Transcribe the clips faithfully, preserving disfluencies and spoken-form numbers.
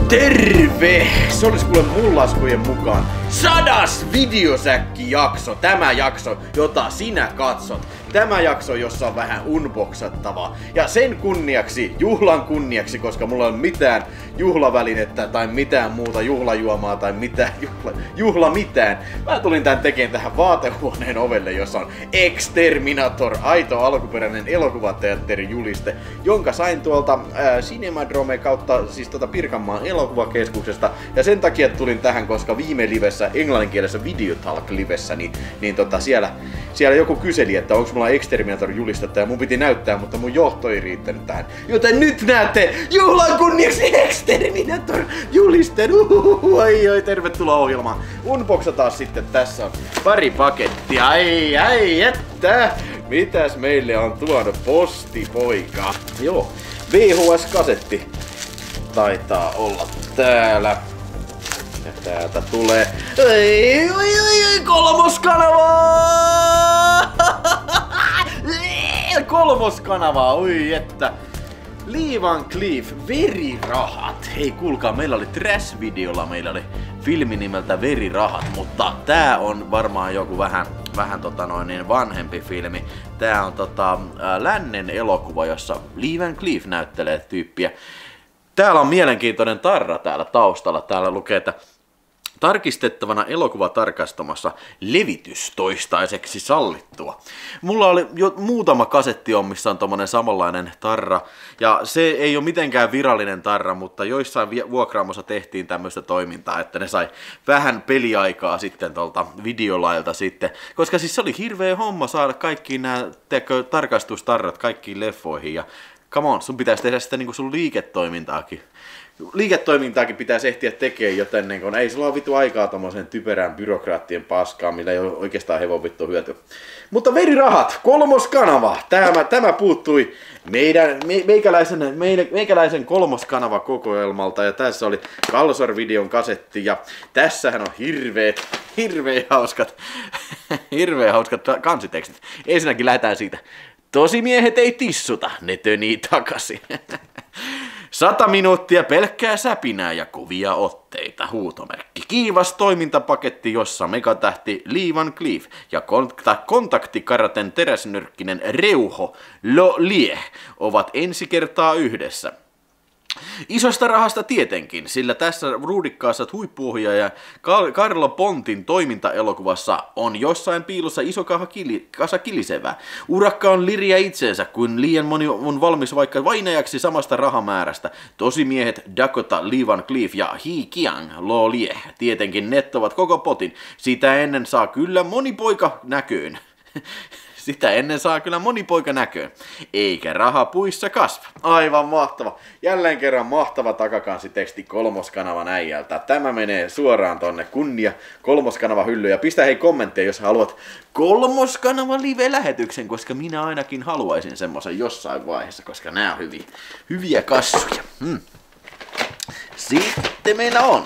Terve! Se olisi kuule mun laskujen mukaan sadas videosäkki-jakso. Tämä jakso, jota sinä katsot. Tämä jakso, jossa on vähän unboxattavaa. Ja sen kunniaksi, juhlan kunniaksi, koska mulla ei ole mitään juhlavälinettä tai mitään muuta juhlajuomaa tai mitään juhla, juhla mitään. Mä tulin tän tekemään tähän vaatehuoneen ovelle, jossa on Exterminator, aito alkuperäinen elokuvateatterin juliste, jonka sain tuolta ää, Cinemadrome kautta siis tuota Pirkanmaan elokuvakeskuksesta. Ja sen takia tulin tähän, koska viime livessä, englanninkielisessä Videotalk-livessä, niin, niin tota siellä, siellä joku kyseli, että onko mulla Exterminator-julistetta ja mun piti näyttää, mutta mun johto ei riittänyt tähän. Joten nyt näette juhlan kunniaksi Exterminator-julisteen. Uhuhu, oi, oi, tervetuloa ohjelmaan. Unboxataan sitten, tässä on pari pakettia. Ai, ai, että. Mitäs meille on tuonut postipoika? Joo, V H S-kasetti taitaa olla täällä. Ja täältä tulee... Oi, oi, oi, oi, kolmoskanava! Kolmoskanava, oi että. Lee Van Cleef, Verirahat. Hei kuulkaa, meillä oli Trash-videolla, meillä oli filmi nimeltä Verirahat, mutta tää on varmaan joku vähän, vähän tota noin niin vanhempi filmi. Tää on tota ää, lännen elokuva, jossa Lee Van Cleef näyttelee tyyppiä. Täällä on mielenkiintoinen tarra täällä taustalla. Täällä lukee, että tarkistettavana elokuvatarkastamassa levitys toistaiseksi sallittua. Mulla oli jo muutama kasetti on, missä on tommonen samanlainen tarra. Ja se ei ole mitenkään virallinen tarra, mutta joissain vuokraamossa tehtiin tämmöistä toimintaa, että ne sai vähän peliaikaa sitten tuolta videolailta sitten. Koska siis se oli hirveä homma saada kaikkiin nämä teekö, tarkastustarrat kaikkiin leffoihin. Ja come on, sun pitäisi tehdä sitä niinku sun liiketoimintaakin. Liiketoimintaakin pitäisi ehtiä tekemään, joten niin kun, ei sulla ole vittu aikaa tommoseen typerään byrokraattien paskaan, millä ei ole oikeastaan hevon vittu hyötyä. Mutta Verirahat, kolmoskanava, tämä, tämä puuttui meidän, me, meikäläisen, me, meikäläisen kolmoskanava-kokoelmalta, ja tässä oli Kalsor-videon kasetti, ja tässähän on hirveet, hirveä hauskat, hirveä hauskat kansitekstit. Ensinnäkin lähdetään siitä. Tosimiehet ei tissuta, ne tönii takaisin. Sata minuuttia pelkkää säpinää ja kovia otteita, huutomerkki. Kiivas toimintapaketti, jossa megatähti Lee Van Cleef ja kontaktikaraten teräsnyrkkinen Reuho Lo Lie ovat ensi kertaa yhdessä. Isosta rahasta tietenkin, sillä tässä ruudikkaassa huippuohjaaja Carlo Pontin toimintaelokuvassa on jossain piilossa iso kasa kilisevää. Urakka on liriä itseensä, kuin liian moni on valmis vaikka vainajaksi samasta rahamäärästä. Tosimiehet Dakota Lee Van Cleef ja Hee Kiang Lo Lie tietenkin nettovat koko potin. Sitä ennen saa kyllä moni poika näköön. Sitä ennen saa kyllä moni poika näköön. Eikä raha puissa kasva. Aivan mahtava. Jälleen kerran mahtava takakansiteksti kolmoskanavan äijältä. Tämä menee suoraan tonne kunnia kolmoskanava hyllyyn. Ja pistä hei kommentteja, jos haluat kolmoskanava live-lähetyksen, koska minä ainakin haluaisin semmoisen jossain vaiheessa, koska nämä on hyviä, hyviä kassuja. Hmm. Sitten meillä on.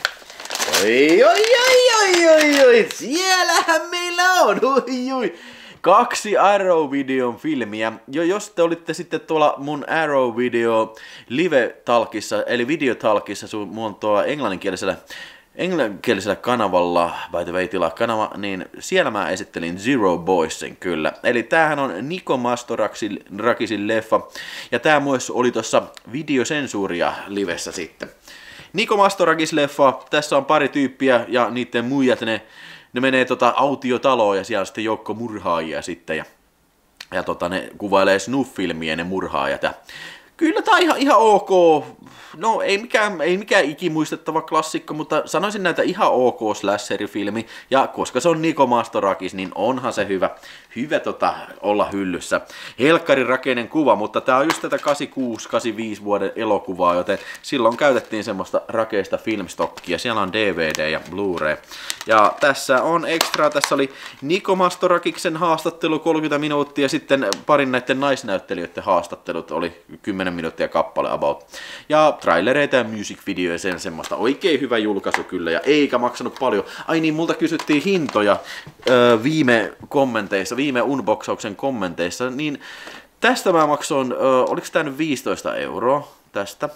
Oi, oi, oi, oi, oi, oi. Siellähän meillä on. Oi, oi. Kaksi Arrow-videon filmiä. Jo jos te olitte sitten tuolla mun Arrow-video live-talkissa, eli videotalkissa sun mun tuolla englanninkielisellä, englanninkielisellä kanavalla, by the way, tilaa kanava, niin siellä mä esittelin Zero Boysin kyllä. Eli tämähän on Nico Mastorakisin leffa, ja tää myös oli tuossa videosensuuria livessä sitten. Nico Mastorakis leffa, tässä on pari tyyppiä ja niiden muijat ne Ne menee tota autiotaloon ja siellä on sitten joukko murhaajia sitten ja, ja tota, ne kuvailee snuff-filmiä ne murhaajat. Ja kyllä tää on ihan, ihan ok. No ei mikään, ei mikään ikimuistettava klassikko, mutta sanoisin näitä ihan ok slasherifilmi. Ja koska se on Nico Mastorakis, niin onhan se hyvä, hyvä tota, olla hyllyssä. Helkkarin rakeinen kuva, mutta tää on just tätä kahdeksankymmentäkuusi kahdeksankymmentäviisi vuoden elokuvaa, joten silloin käytettiin semmoista rakeista filmstokkia. Siellä on D V D ja Blu-ray. Ja tässä on extra, tässä oli Nico Mastorakiksen haastattelu kolmekymmentä minuuttia, sitten parin näiden naisnäyttelijöiden haastattelut oli kymmenen minuuttia kappale about. Ja trailereita ja music-videoja, sen semmoista. Oikein hyvä julkaisu kyllä, ja eikä maksanut paljon. Ai niin, multa kysyttiin hintoja öö, viime kommenteissa, viime unboxauksen kommenteissa, niin tästä mä maksoin, öö, oliko tää nyt viisitoista euroa tästä?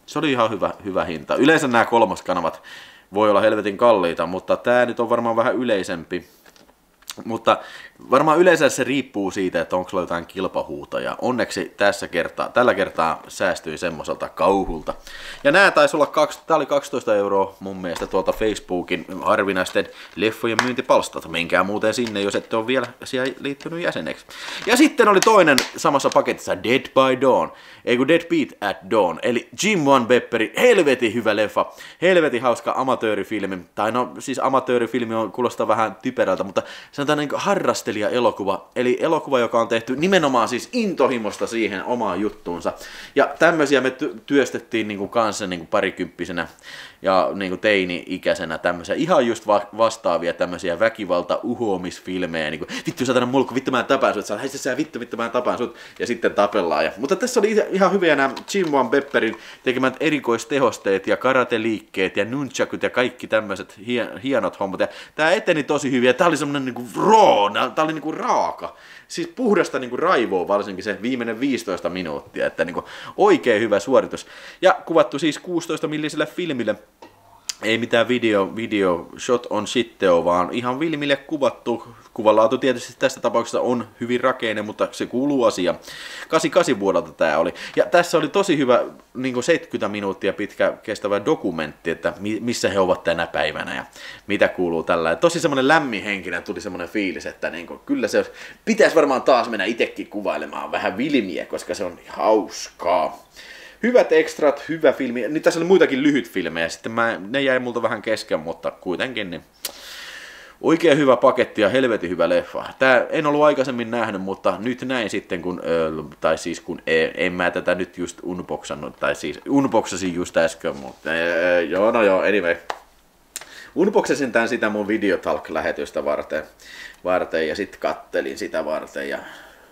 Se oli ihan hyvä, hyvä hinta. Yleensä nämä kolmoskanavat voi olla helvetin kalliita, mutta tää nyt on varmaan vähän yleisempi. Mutta varmaan yleensä se riippuu siitä, että onko sulla jotain kilpahuutoja. Onneksi tässä kertaa, tällä kertaa säästyi semmoiselta kauhulta. Ja nää taisi olla, kaksi, tää oli kaksitoista euroa mun mielestä tuolta Facebookin harvinaisten leffojen myyntipalstalta. Menkää muuten sinne, jos ette ole vielä siellä liittynyt jäseneksi. Ja sitten oli toinen samassa paketissa Dead by Dawn, ei kun Dead Beat at Dawn, eli Jim Van Bepperin helvetin hyvä leffa, helvetin hauska amatöörifilmi. Tai no siis amatöörifilmi on, kuulostaa vähän typerältä, mutta se on tämmöinen harrastelija-elokuva, eli elokuva, joka on tehty nimenomaan siis intohimosta siihen omaan juttuunsa. Ja tämmöisiä me työstettiin niinku kanssa niinku parikymppisenä ja niinku teini-ikäisenä tämmöisiä ihan just va- vastaavia tämmöisiä väkivalta-uhoamisfilmejä, niinku vittu satana mulkku, vittu mä tapaan sut, sä heistä sä vittu, vittu mä tapaan sut, ja sitten tapellaan. Ja, mutta tässä oli ihan hyviä nämä Jim Van Bepperin tekemät erikoistehosteet ja karateliikkeet ja nunchakut ja kaikki tämmöiset hien- hienot hommat. Ja tää eteni tosi hyvin, ja tää oli semmonen niinku raw, tää oli niinku raaka. Siis puhdasta niinku raivoa, varsinkin se viimeinen viisitoista minuuttia, että niinku oikein hyvä suoritus. Ja kuvattu siis kuusitoista milliselle filmille. Ei mitään video, video shot on shitteo, vaan ihan filmille kuvattu. Kuvanlaatu tietysti tässä tapauksessa on hyvin rakeinen, mutta se kuuluu asiaan. kahdeksankymmentäkahdeksan vuodelta tää oli. Ja tässä oli tosi hyvä niin kuin seitsemänkymmentä minuuttia pitkä kestävä dokumentti, että missä he ovat tänä päivänä ja mitä kuuluu tällä. Ja tosi semmoinen lämminhenkinen tuli semmoinen fiilis, että niin kuin, kyllä se pitäisi varmaan taas mennä itsekin kuvailemaan vähän filmiä, koska se on hauskaa. Hyvät ekstrat, hyvä filmi. Nyt tässä oli muitakin lyhyt filmejä, sitten mä, ne jäi multa vähän kesken, mutta kuitenkin niin oikein hyvä paketti ja helvetin hyvä leffa. Tää en ollut aikaisemmin nähnyt, mutta nyt näin sitten, kun, tai siis kun en mä tätä nyt just unboxannut, tai siis unboxasin just äsken, mutta joo, no joo, anyway. Unboxasin tän sitä mun Videotalk-lähetystä varten, varten ja sitten kattelin sitä varten ja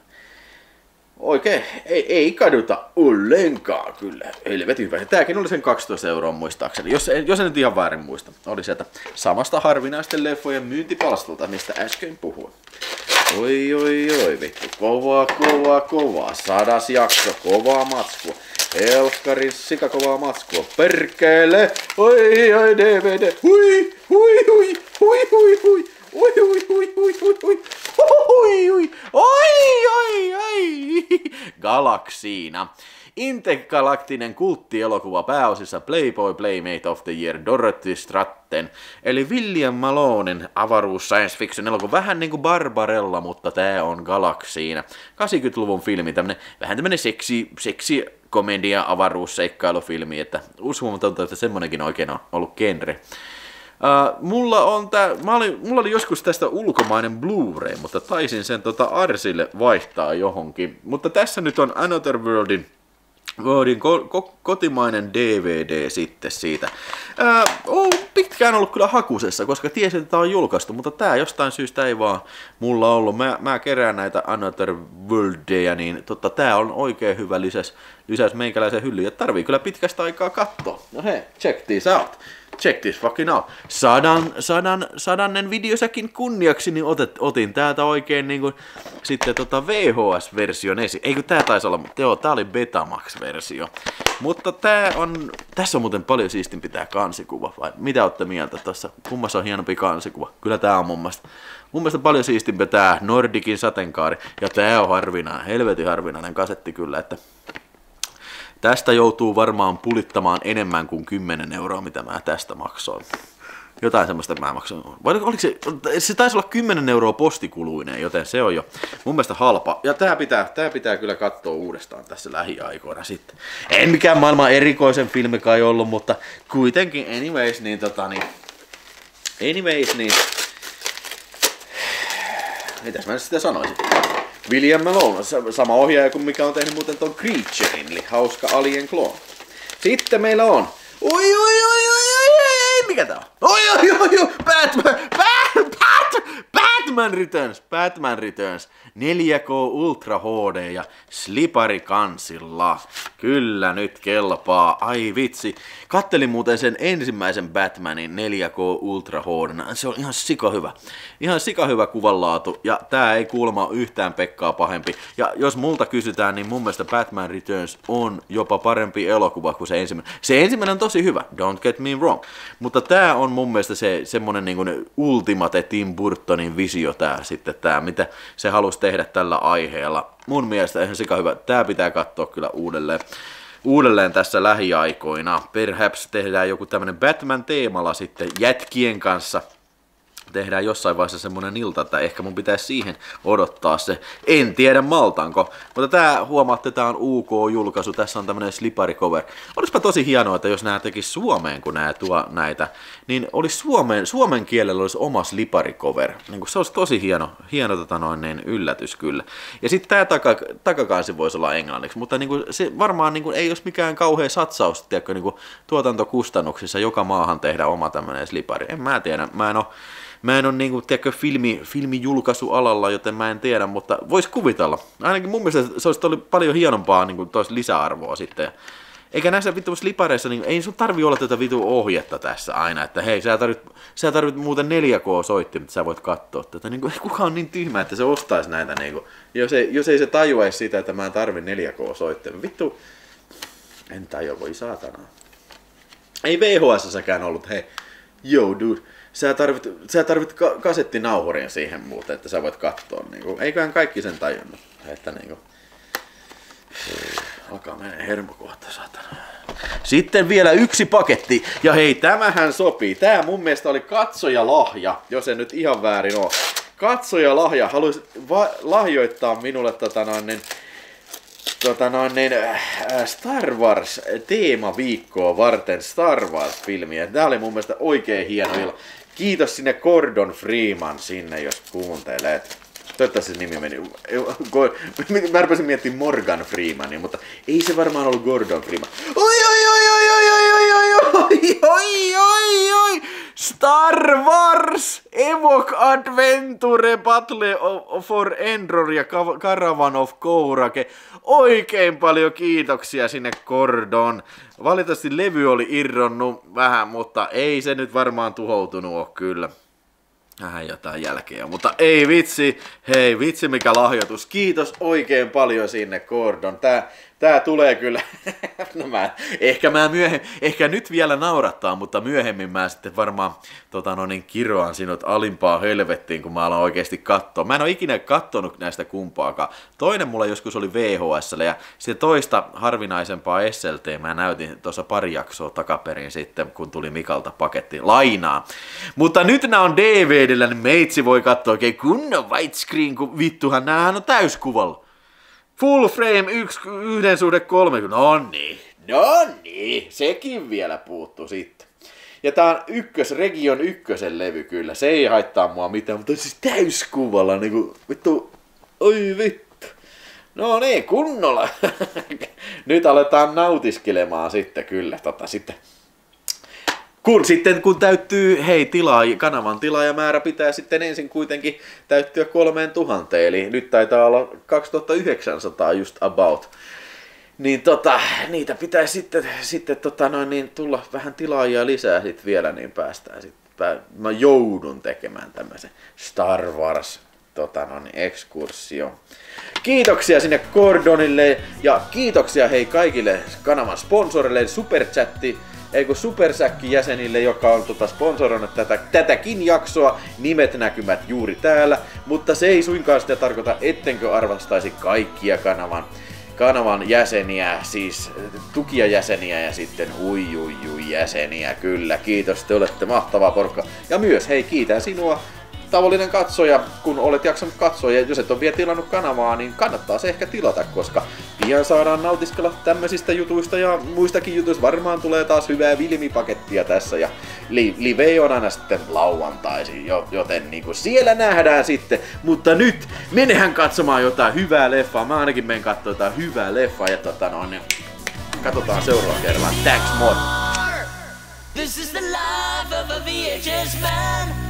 oikein, ei, ei kaduta ollenkaan kyllä. Helvetin hyvä. Tääkin oli sen kaksitoista euroa muistaakseni, jos, jos en nyt ihan väärin muista. Oli sieltä samasta harvinaisten leffojen myyntipalstalta, mistä äsken puhuin. Oi, oi, oi, vittu. Kovaa, kovaa, kovaa. Sadas jakso, kovaa matskua. Helkkarin sika kovaa matskua. Perkele! Oi, oi, D V D. Hui, hui, hui, hui, hui, hui. Ui, ui, ui, ui, ui, ui, ui, ui, oi, oi, oi, Galaxiina. Intergalaktinen kulttielokuva pääosissa Playboy Playmate of the Year Dorothy Stratten, eli William Malonen avaruus science fiction elokuva, vähän niinku Barbarella, mutta tää on Galaxiina. kahdeksankymmentäluvun filmi, tämmönen, vähän tämmönen seksi, seksi komedia avaruusseikkailufilmi, että uskomatonta, että semmonenkin oikein on ollut genre. Uh, mulla, on tää, mä olin, mulla oli joskus tästä ulkomainen Blu-ray, mutta taisin sen tota Arsille vaihtaa johonkin. Mutta tässä nyt on Another Worldin, Worldin ko, ko, kotimainen D V D sitten siitä. Uh, on pitkään ollut kyllä hakusessa, koska tiesin, että tää on julkaistu, mutta tää jostain syystä ei vaan mulla ollut. Mä, mä kerään näitä Another Worldeja, niin totta, tää on oikein hyvä lisäs, lisäs meikäläisen hyllyyn. Ja tarvii kyllä pitkästä aikaa katsoa. No hei, check this out. Check this fucking out. Sadan, sadan, sadannen videosäkin kunniaksi niin otet, otin täältä oikein niinku sitten tota V H S-version esiin. Eikö tää taisi olla, mutta joo, tää oli Betamax-versio. Mutta tää on, tässä on muuten paljon siistimpi tää kansikuva, vai mitä ootte mieltä tossa? Kummassa on hienompi kansikuva? Kyllä tää on mun mielestä. Mun mielestä paljon siistimpi tää Nordikin sateenkaari, ja tää on harvinainen, helvetin harvinainen kasetti kyllä, että tästä joutuu varmaan pulittamaan enemmän kuin kymmenen euroa, mitä mä tästä maksoin. Jotain semmoista mä maksoin. Vai oliko se, se taisi olla kymmenen euroa postikuluinen, joten se on jo mun mielestä halpa. Ja tää pitää, tää pitää kyllä katsoa uudestaan tässä lähiaikoina sitten. En mikään maailman erikoisen filmi kai ollut, mutta kuitenkin anyways, niin tota niin... Anyways, niin... Mitäs mä sitä sanoisin? William Malone, sama ohjaaja kuin mikä on tehnyt muuten ton Creaturein, eli hauska Alien Clone. Sitten meillä on... Oi, oi, oi, oi, oi, oi, mikä tää on? Oi, oi, oi, oi, Batman, Bat, Bat, Batman Returns, Batman Returns, neljä K Ultra H D ja sliparikansilla. Kyllä nyt kelpaa, ai vitsi. Kattelin muuten sen ensimmäisen Batmanin neljä K Ultra H D, se on ihan sika hyvä. Ihan sika hyvä kuvanlaatu ja tää ei kuulemma ole yhtään Pekkaa pahempi. Ja jos multa kysytään, niin mun mielestä Batman Returns on jopa parempi elokuva kuin se ensimmäinen. Se ensimmäinen on tosi hyvä, don't get me wrong. Mutta tää on mun mielestä se semmonen niin kuin ultimate Tim Burtonin visio tää sitten tää, mitä se halusi tehdä tällä aiheella. Mun mielestä ihan sika hyvä. Tää pitää katsoa kyllä uudelleen. Uudelleen tässä lähiaikoina. Perhaps tehdään joku tämmönen Batman-teemalla sitten jätkien kanssa. Tehdään jossain vaiheessa semmonen ilta, että ehkä mun pitäisi siihen odottaa se. En tiedä maltanko. Mutta tää huomaatte, tää on U K-julkaisu. Tässä on tämmönen slipari cover. Olispa tosi hienoa, että jos nää tekis Suomeen, kun nää tuo näitä, niin olisi Suomen, suomen kielellä olisi oma slipari cover. Niin se olisi tosi hieno, hieno tota noin, niin yllätys kyllä. Ja sitten tää taka, takakansi voisi olla englanniksi, mutta niin kuin, se varmaan niin kuin, ei olisi mikään kauhea satsaus, tiedätkö, niin kuin, tuotantokustannuksissa joka maahan tehdä oma tämmönen slipari. En mä tiedä, mä en oo Mä en ole niinku, tiedätkö, filmi, filmijulkaisualalla, joten mä en tiedä, mutta vois kuvitella. Ainakin mun mielestä se olisi ollut paljon hienompaa niinku, tois lisäarvoa sitten. Eikä näissä vittu slipareissa, niin ei sun tarvi olla tätä vitu ohjetta tässä aina, että hei, sä tarvit, sä tarvit muuten neljä K-soittimet, sä voit katsoa tätä. Niin kuin, kuka on niin tyhmä, että se ostaisi näitä, niin kuin, jos, ei, jos ei se tajuaisi sitä, että mä tarvin neljä K-soittimet. Vittu, en tajua, voi saatana. Ei V H S-säkään ollut, hei, yo dude. Sä tarvit, sä tarvit ka- kasettinauhurin siihen muuten, että sä voit katsoa. Niinku. Eiköhän kaikki sen tajunnut. Että niinku... Alkaa mennä hermo kohta, saatana. Sitten vielä yksi paketti. Ja hei, tämähän sopii. Tää mun mielestä oli katsojalahja, jos en nyt ihan väärin oo. Katsojalahja. Haluaisit va- lahjoittaa minulle tota noin, niin, tota noin, niin, äh, Star Wars teemaviikkoa varten Star Wars-filmiä. Tää oli mun mielestä oikein hieno ilo. Kiitos sinne Gordon Freeman sinne, jos kuuntelet. Toivottavasti se nimi meni. Mä rupesin miettimään Morgan Freemania, mutta ei se varmaan ollut Gordon Freeman. Oi oi oi oi oi oi oi oi oi oi oi oi Star Wars Evoque Adventure Battle for Endor ja Caravan of Courage. Oikein paljon kiitoksia sinne Gordon. Valitettavasti levy oli irronnut vähän, mutta ei se nyt varmaan tuhoutunut ole kyllä. Vähän jotain jälkeä, mutta ei vitsi, hei vitsi mikä lahjoitus. Kiitos oikein paljon sinne Gordon. Tää, tää tulee kyllä, no mä, ehkä mä myöhemmin, ehkä nyt vielä naurattaa, mutta myöhemmin mä sitten varmaan tota no niin, kiroan sinut alimpaa helvettiin, kun mä alan oikeesti katsoa. Mä en oo ikinä kattonut näistä kumpaakaan. Toinen mulla joskus oli V H S ja se toista harvinaisempaa S L T mä näytin tuossa pari jaksoa takaperin sitten, kun tuli Mikalta paketti lainaa. Mutta nyt nää on D V D:llä, niin meitsi voi katsoa oikein kunnon widescreen, kun vittuhan näähän on täyskuvalla. Full frame yksi, yhden suhde kolme, no niin, no niin, sekin vielä puuttu sitten. Ja tää on ykkös, Region ykkösen levy kyllä, se ei haittaa mua mitään, mutta siis täyskuvalla niinku, vittu, oi vittu. No niin, kunnolla. Nyt aletaan nautiskelemaan sitten kyllä, tota sitten. Kun sitten kun täyttyy, hei tilaa, kanavan tilaajamäärä pitää sitten ensin kuitenkin täyttyä kolmeen tuhanteen, eli nyt taitaa olla kaksituhattayhdeksänsataa just about. Niin tota, niitä pitää sitten, sitten tota noin, niin tulla vähän tilaajia lisää sit vielä, niin päästään sitten. Mä joudun tekemään tämmöisen Star Wars tota noin, ekskurssion. Kiitoksia sinne Gordonille ja kiitoksia hei kaikille kanavan sponsorille, Superchatti. Eikö Supersäkki-jäsenille, joka on tota sponsoroinut tätä, tätäkin jaksoa, nimet näkymät juuri täällä, mutta se ei suinkaan sitä tarkoita, ettenkö arvostaisi kaikkia kanavan, kanavan jäseniä, siis tukijajäseniä ja sitten ui ui ui jäseniä, kyllä, kiitos, te olette mahtavaa porukka. Ja myös, hei, kiitän sinua, tavallinen katsoja, kun olet jaksanut katsoa, ja jos et ole vielä tilannut kanavaa, niin kannattaa se ehkä tilata, koska pian saadaan nautiskella tämmöisistä jutuista ja muistakin jutuista. Varmaan tulee taas hyvää vilmipakettia tässä, ja li- live on aina sitten lauantaisin, joten niin kuin siellä nähdään sitten. Mutta nyt menehän katsomaan jotain hyvää leffaa. Mä ainakin menen katsomaan jotain hyvää leffaa, ja tota no, niin katsotaan seuraavalla kerralla. Thanks, moi! This is the life of a V H S man.